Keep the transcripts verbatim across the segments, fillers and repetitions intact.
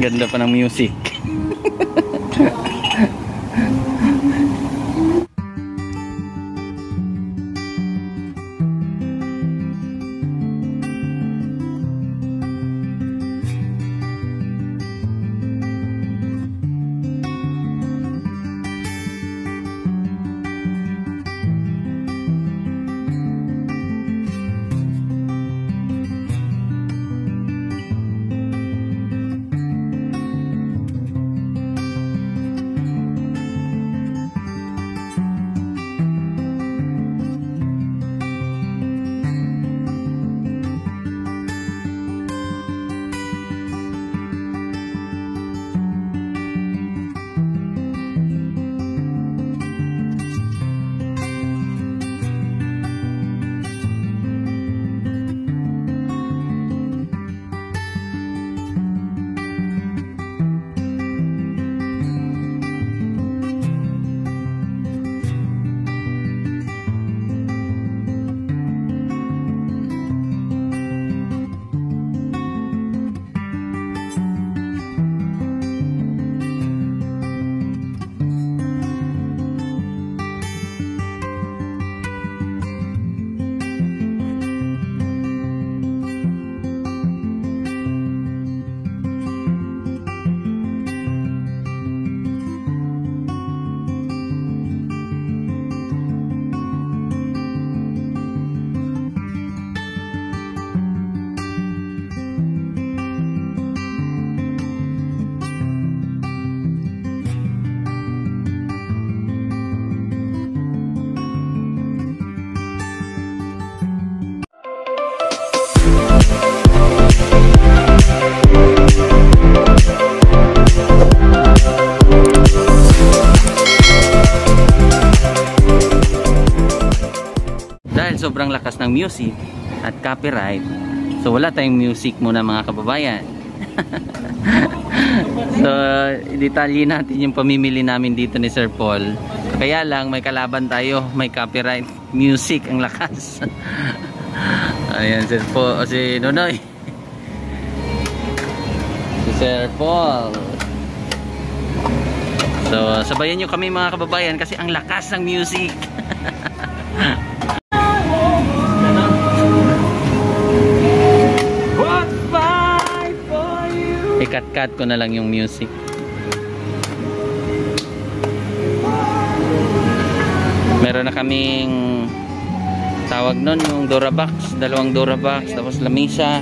Ganda pa ng music. Dahil sobrang lakas ng music at copyright, so wala tayong music muna mga kababayan. So detalye natin yung pamimili namin dito ni Sir Paul. Kaya lang may kalaban tayo, may copyright music ang lakas. Ayan Sir Paul, si Nonoy, si Sir Paul. So sabayan nyo kami mga kababayan kasi ang lakas ng music. I-cut-cut ko na lang yung music. Meron na kaming tawag nun, yung Durabox, dalawang Durabox, tapos lamisa.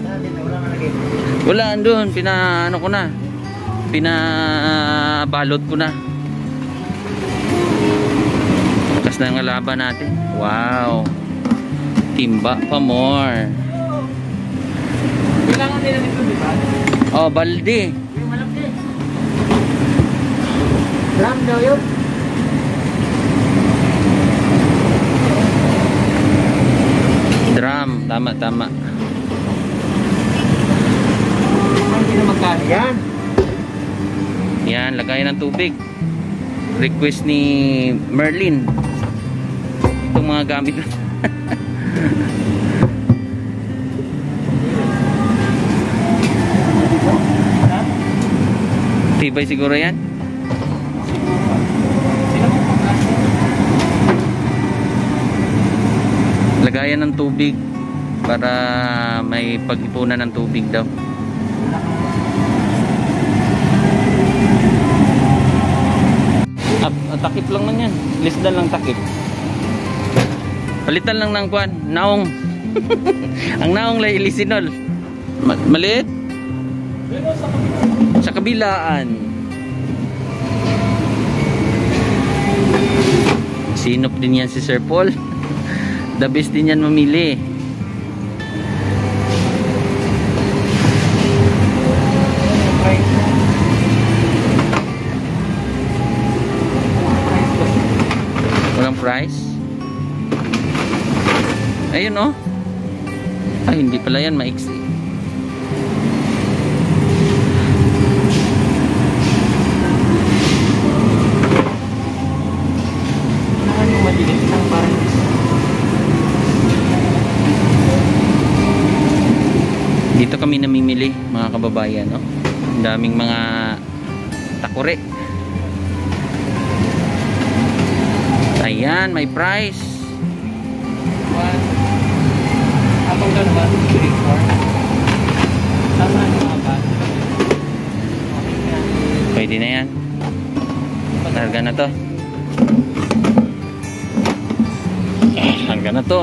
Wala andun, pina ano ko na, pinabalot ko na. Bukas na yung laban natin. Wow, timba pa more. Kailangan nila nito, di ba? Oh, balde. Yung malaki. Drum daw yun. Drum, tama, tama. Hindi na magkano yan. Yan, lagayan ng tubig. Request ni Merlin. Itong mga gamit na. Tibay siguro yan. Lagayan ng tubig para may pag-ipunan ng tubig daw. Ah, takip lang man yan. Lisdan lang takip. Palitan lang ng kwan, naong. Ang naong lay ilisinol. Ma maliit? Sa kabilaan. Sinop din yan si Sir Paul. The best din yan mamili. Walang price? Ayun oh. Ay, hindi pala yan maiksi. Dito kami namimili mga kababayan, no? daming mga takore. Ayan, may price. One. Abang doon ba? three, four. Tama ang mga ba? Pwede na yan. Larga na to. Larga na to.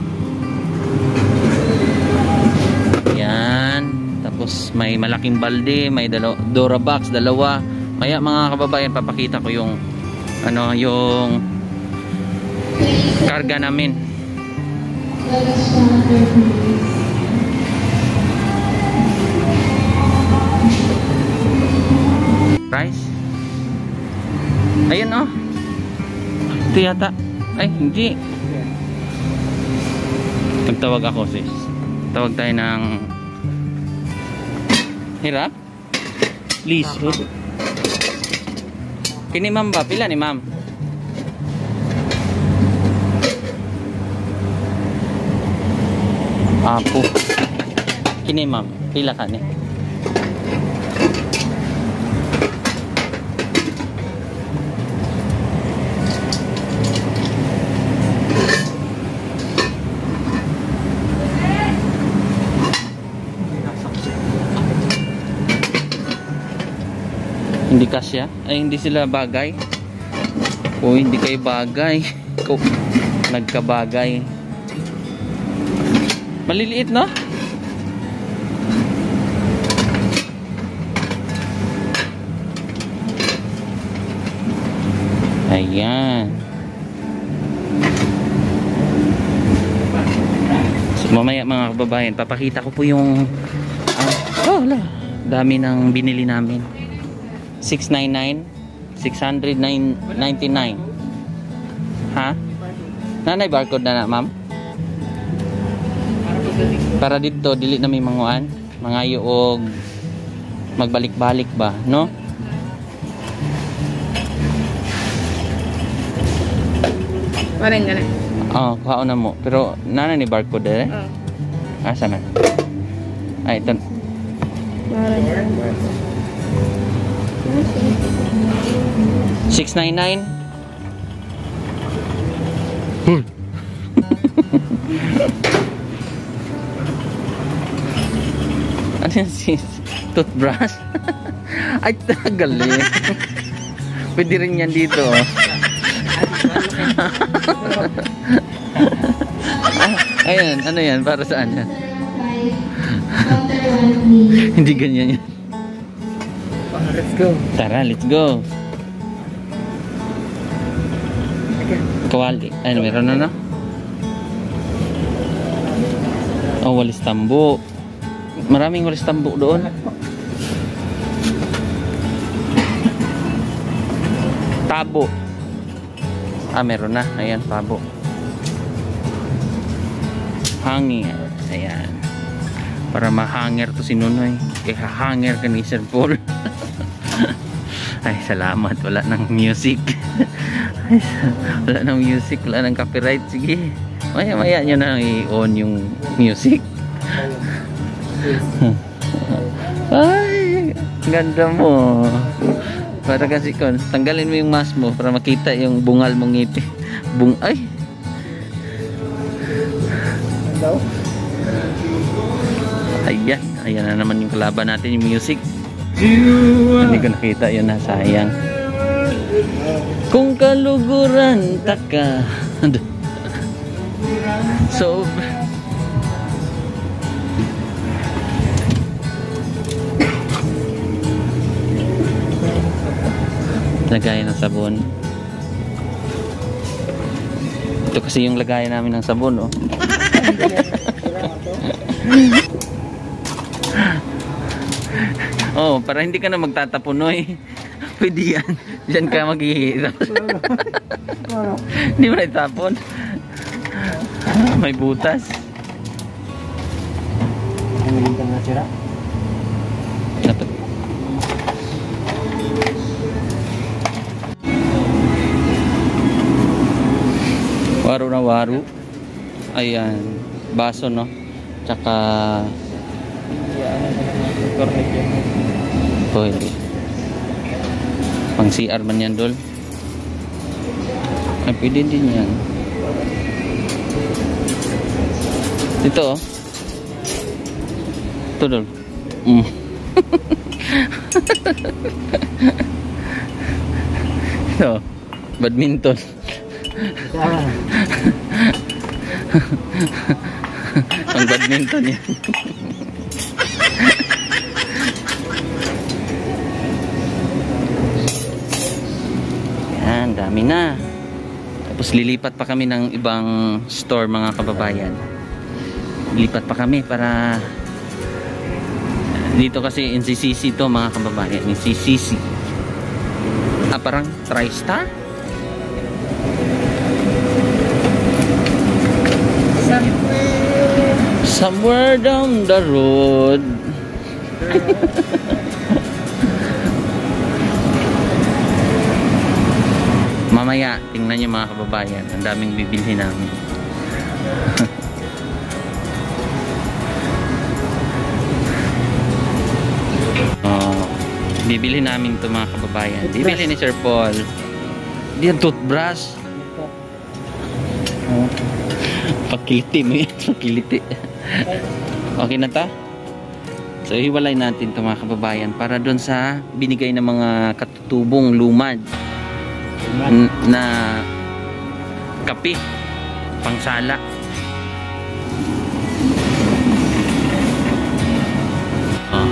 Yan. Tapos may malaking balde, may dalaw Dora box, dalawa. Kaya mga kababayan, papakita ko yung ano, yung karga namin. Price? Ayun oh. Ito yata. Ay, hindi. Pagtawag ako sis. Tawag tayo ng hirap? Please. Kini ma'am ba? Pila ni ma'am? Apo. Kini ma'am. Pila ka ni? Hindi kasya? Ay, hindi sila bagay? O, hindi kayo bagay. Ikaw, nagkabagay. Maliliit, no? Ayan. So, mamaya mga kababayan, papakita ko po yung uh, oh, wala. Dami ng binili namin. six ninety-nine, six ninety-nine. Ha? Nanay barcode na na, ma'am? Para dito dili na may manguan, mangayo og magbalik-balik ba, no? Parang gana. Oh, kaon na mo. Pero nana ni barcode eh. Oh. Asa na? Ay, ito. Parang six ninety-nine. Hoy. Ano yan sis? Toothbrush? Ay, tagal eh. Pwede rin yan dito oh. Ah, ayan, ano yan? Para saan yan? Hindi ganyan yan. Let's go. Tara, let's go. Kawali. Ay, meron na na. Oh, walis tambo. Maraming walis tambo doon. Tabo. Ah, meron na. Ayan, tabo. Hangin. Ayan. Para mahanger to si Nunoy. Kaya hanger ka ni Sir Paul. Ay, salamat. Wala ng music. Ay, wala ng music. Wala ng copyright. Sige. Maya maya nyo na i-on yung music. Ay, ganda mo. Para kasi kon, tanggalin mo yung mask mo para makita yung bungal mong ngiti. Bung ay. Hello? Ayan, ayan na naman yung kalaban natin, yung music. Hindi ko nakita yun na, sayang. Kung kaluguran taka. So lagayan ng sabon. Ito kasi yung lagayan namin ng sabon, oh. Oh, para hindi ka na magtatapunoy. Pwede yan. Diyan ka maghihirap. Hindi mo na itapon. May butas. Ang ka na sira. Dapat. Waro na waro. Ayan. Baso, no? Tsaka Cornet yan. Pwede. Pang C R man yan, Dol. Ay, pwede din yan. Ito, oh. Ito, Dol. Mm. Ito, badminton. Pang badminton yan. Yan, dami na. Tapos lilipat pa kami ng ibang store, mga kababayan. Lilipat pa kami para dito kasi N C C C to, mga kababayan. N C C C. Ah, parang TriStar? Somewhere. Somewhere down the road. Mamaya, tingnan niyo mga kababayan. Ang daming bibilhin namin. Oh, bibili namin ito mga kababayan. Bibili ni Sir Paul. Di yan toothbrush. Oh. Pakiliti mo yan. Pakiliti. Okay na ta? So hiwalay natin ito mga kababayan para doon sa binigay ng mga katutubong lumad na kape pangsala. Oh.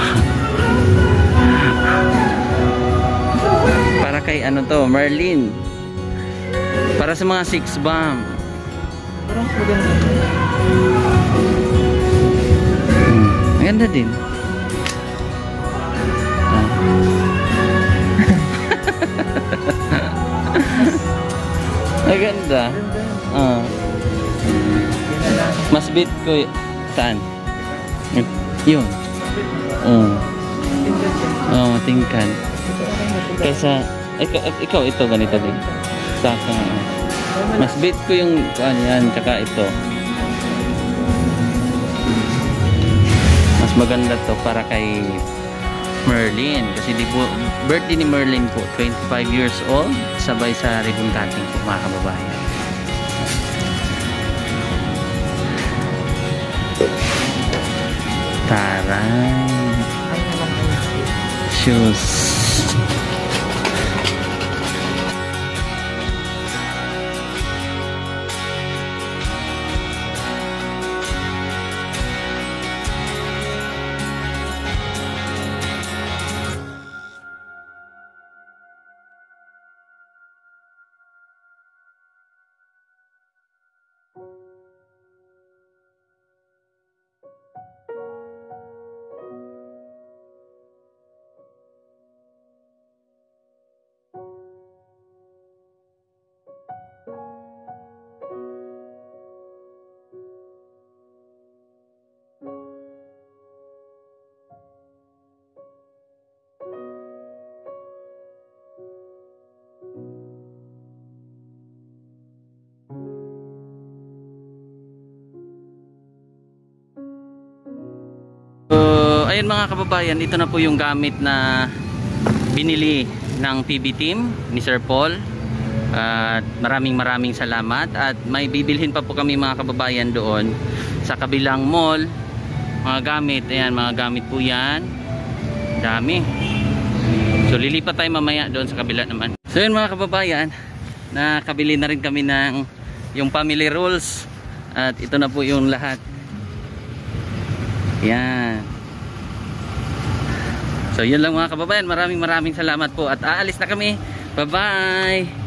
Para kay ano to, Merlin. Para sa mga six bomb. Parang maganda. Hmm. Maganda din. Ah. Maganda. Ah. Mas bit ko y- saan? Yun. Oo. Oo, matingkan. Kaysa ikaw, ikaw ito ganito din. Sa akin. ah. Mas bit ko yung ano yan, tsaka ito. Mas maganda to para kay Merlin. Kasi di po, birthday ni Merlin po, twenty-five years old. Sabay sa ribbon cutting po mga kababayan. Taray. Shoes. So, ayun mga kababayan, ito na po yung gamit na binili ng P B team ni Sir Paul. At maraming maraming salamat. At may bibilhin pa po kami mga kababayan doon sa kabilang mall. Mga gamit, ayan, mga gamit po yan. Dami. So lilipat tayo mamaya doon sa kabila naman. So yun mga kababayan, nakabili na rin kami ng yung family rolls. At ito na po yung lahat. Yan. So yun lang mga kababayan, maraming maraming salamat po at aalis na kami. Bye bye.